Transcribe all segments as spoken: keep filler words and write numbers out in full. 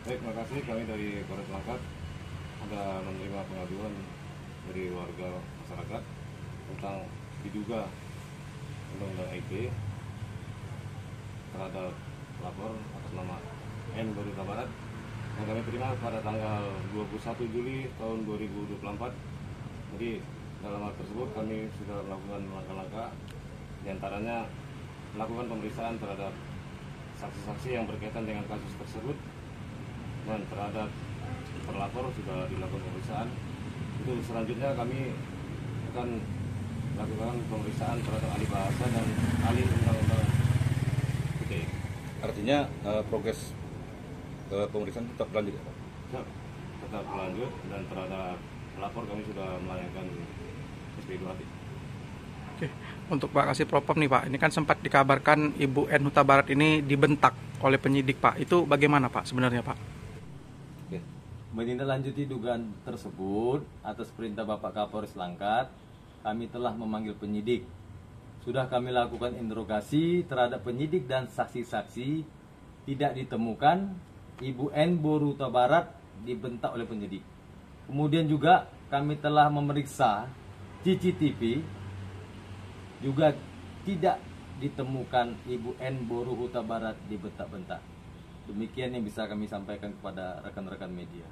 Baik, terima kasih. Kami dari Polres Langkat ada menerima pengaduan dari warga masyarakat tentang diduga undang-undang I T terhadap lapor atas nama N Boru Huta Barat yang kami terima pada tanggal dua puluh satu Juli tahun dua ribu dua puluh empat. Jadi dalam hal tersebut kami sudah melakukan langkah-langkah, diantaranya melakukan pemeriksaan terhadap saksi-saksi yang berkaitan dengan kasus tersebut, dan terhadap terlapor sudah dilakukan pemeriksaan. Itu selanjutnya kami akan melakukan pemeriksaan terhadap ahli bahasa dan ahli undang-undang I T E. Artinya uh, progres uh, pemeriksaan tetap lanjut ya Pak? Ya, tetap berlanjut, dan terhadap pelapor kami sudah melayangkan S P dua H. Oke, untuk Pak Kasih Propam nih Pak, ini kan sempat dikabarkan Ibu N Huta Barat ini dibentak oleh penyidik Pak. Itu bagaimana Pak sebenarnya Pak? Oke. Menindaklanjuti dugaan tersebut atas perintah Bapak Kapolres Langkat, kami telah memanggil penyidik. Sudah kami lakukan interogasi terhadap penyidik dan saksi-saksi. Tidak ditemukan Ibu N Boru Huta Barat dibentak oleh penyidik. Kemudian juga kami telah memeriksa C C T V, juga tidak ditemukan Ibu N Boru Huta Barat dibentak-bentak. Demikian yang bisa kami sampaikan kepada rekan-rekan media.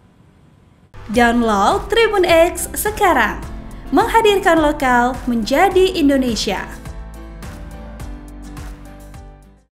Download Tribun X sekarang, menghadirkan lokal menjadi Indonesia.